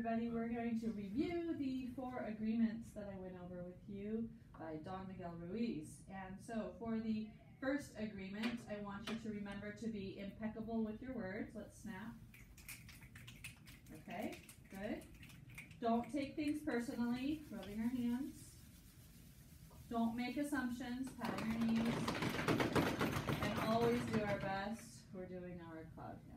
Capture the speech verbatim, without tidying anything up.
everybody, we're going to review the four agreements that I went over with you by Don Miguel Ruiz. And so for the first agreement, I want you to remember to be impeccable with your words. Let's snap. Okay, good. Don't take things personally, rubbing our hands. Don't make assumptions, patting your knees. And always do our best. We're doing our cloud